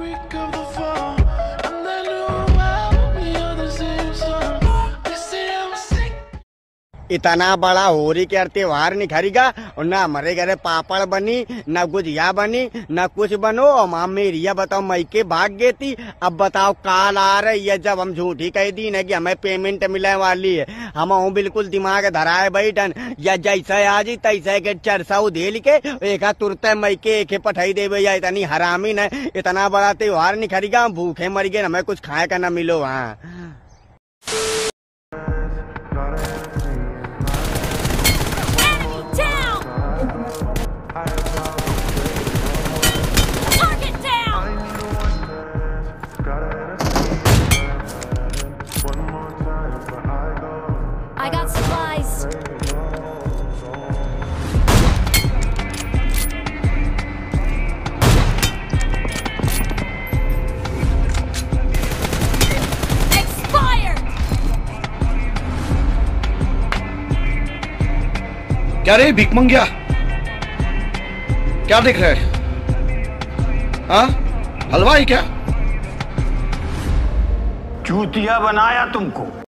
reek of the fall, and they knew I'll be on the same song. They say I'm sick. इतना बड़ा होली के त्योहार निखरेगा और ना हमारे घरे पापड़ बनी, ना गुजिया बनी, ना कुछ बनो। और माँ मेरी बताओ मई के भाग गई थी, अब बताओ काल आ रही है जब हम झूठी कह दी ना कि हमें पेमेंट मिलने वाली है। हम बिल्कुल दिमाग धराए बैठन या जैसे आज तैसे के 400 दे के एक तुरंत मई के एक पठाई देवे या इतनी हरामी न। इतना बड़ा त्योहार निखरेगा, हम भूखे मर गए, हमें कुछ खाए का न मिलो। वहाँ I got supplies. Expired. क्या रे भीख मंगिया, क्या देख रहे? हाँ, हलवाई क्या? चूतिया बनाया तुमको।